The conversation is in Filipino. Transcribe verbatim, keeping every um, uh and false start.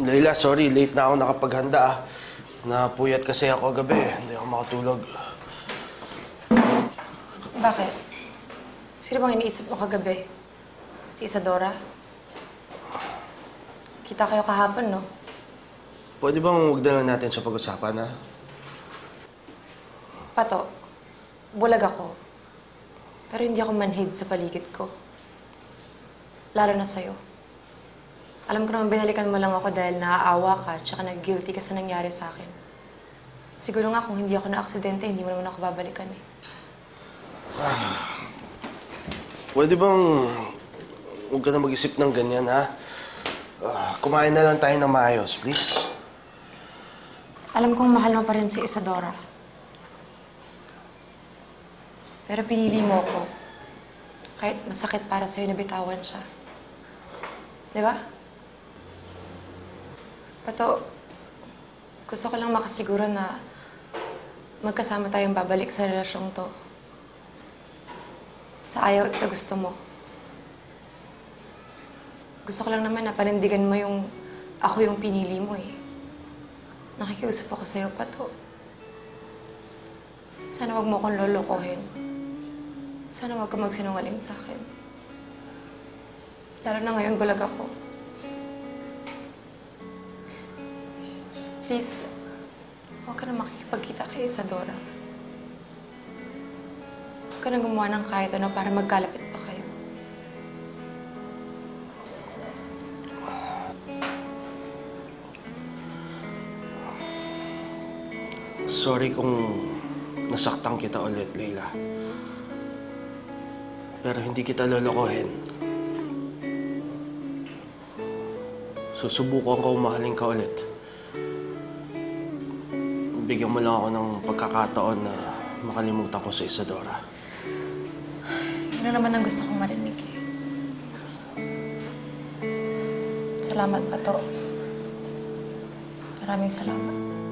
Layla, sorry. Late na ako nakapaghanda ah. Napuyat kasi ako gabi. Hindi ako makatulog. Bakit? Sino bang iniisip mo kagabi? Si Isadora? Kita kayo kahapon, no? Pwede bang huwag na lang natin sa pag-usapan, ha? Pato, bulag ako. Pero hindi ako manhid sa paligid ko. Lalo na sa'yo. Alam ko naman binalikan mo lang ako dahil naaawa ka tsaka nag-guilty ka sa nangyari sa akin. Siguro nga kung hindi ako na-aksidente, hindi mo naman ako babalikan eh. Pwede bang huwag ka na mag-isip ng ganyan, ha? Uh, kumain na lang tayo ng maayos, please. Alam kong mahal mo pa rin si Isadora. Pero pinili mo ko. Kahit masakit para sa'yo na bitawan siya. Di ba? Pato, gusto ko lang makasiguro na magkasama tayong babalik sa relasyong to. Sa ayaw at sa gusto mo. Gusto ko lang naman na panindigan mo yung ako yung pinili mo eh. Nakikiusap ako sa'yo, Pato. Sana wag mo akong lolokohin. Sana wag ka magsinungaling sa akin. Lalo na ngayon, bulag ako. Please, huwag ka na makikipagkita kay Isadora. Huwag ka na gumawa ng kahit ano para magkalapit pa kayo. Sorry kung nasaktan kita ulit, Layla. Pero hindi kita lolokohin. Susubukan ko mahalin ka ulit. Bigyan mo lang ako ng pagkakataon na makalimutan ko sa Isadora. Yun na naman ang gusto kong marinig eh. Salamat, Pato. Maraming salamat.